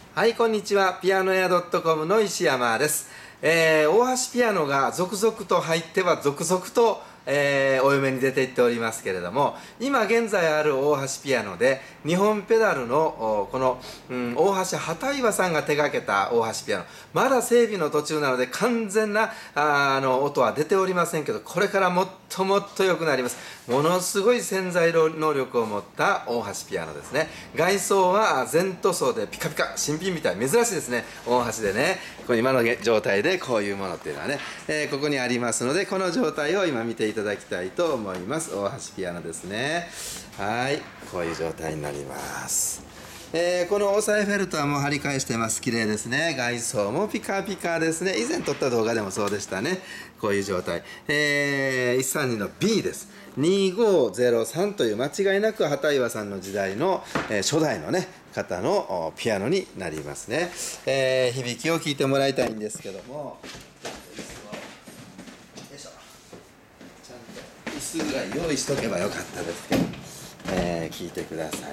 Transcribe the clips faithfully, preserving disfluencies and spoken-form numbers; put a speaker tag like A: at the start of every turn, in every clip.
A: はい、こんにちは。ピアノ屋 .com の石山です。えー、大橋ピアノが続々と入っては続々と、えー、お嫁に出ていっておりますけれども、今現在ある大橋ピアノでにほんペダルのこの、うん、大橋畑岩さんが手掛けた大橋ピアノ、まだ整備の途中なので完全なああの音は出ておりませんけど、これからもっともっと良くなります。ものすごい潜在能力を持った大橋ピアノですね。外装は全塗装でピカピカ新品みたい、珍しいですね。大橋でね、こ今の状態でこういうものっていうのはね、えー、ここにありますので、この状態を今見ていただきたいと思います。大橋ピアノですね。はい、こういう状態になります。えー、この押さえフェルトはもう張り返してます。綺麗ですね。外装もピカピカですね。以前撮った動画でもそうでしたね。こういう状態。えー、いちさんにの ビー です。にごゼロさんという間違いなく畑岩さんの時代の、えー、初代のね方のピアノになりますね。えー、響きを聞いてもらいたいんですけども、よいしょ、ちゃんと椅子ぐらい用意しとけばよかったですけど、えー、聞いてください。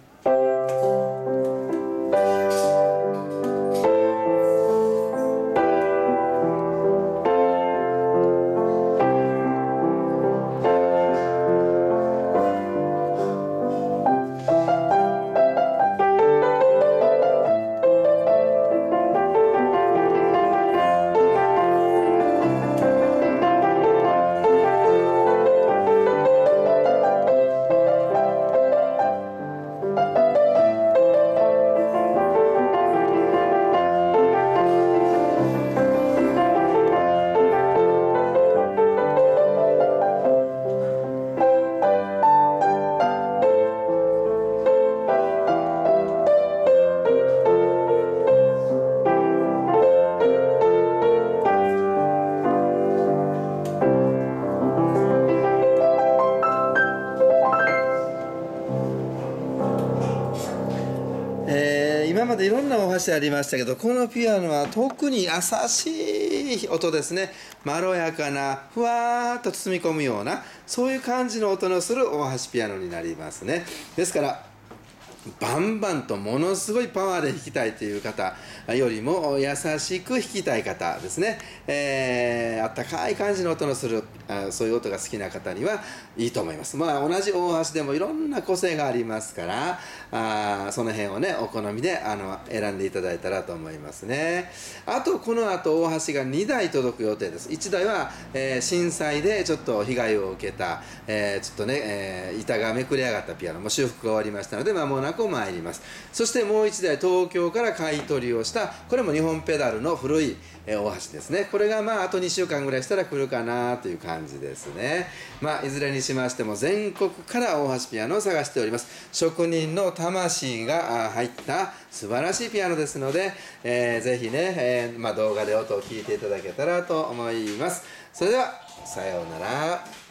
A: えー、今までいろんなお箸ありましたけど、このピアノは特に優しい音ですね。まろやかなふわーっと包み込むような、そういう感じの音のする大橋ピアノになりますね。ですからバンバンとものすごいパワーで弾きたいという方よりも優しく弾きたい方ですね、えー、あったかい感じの音のするあそういう音が好きな方にはいいと思います。まあ同じ大橋でもいろんな個性がありますから、あその辺をねお好みであの選んでいただいたらと思いますね。あとこの後大橋がにだい届く予定です。いちだいは、えー、震災でちょっと被害を受けた、えー、ちょっとね、えー、板がめくれ上がったピアノも修復が終わりましたので、間もなく参ります。そしてもういちだい東京から買い取りをした、これもにほんペダルの古い大橋ですね。これがまああとにしゅうかんぐらいしたら来るかなという感じですね。まあいずれにしましても全国から大橋ピアノを探しております。職人の魂が入った素晴らしいピアノですので、えー、ぜひね、えーまあ、動画で音を聞いていただけたらと思います。それではさようなら。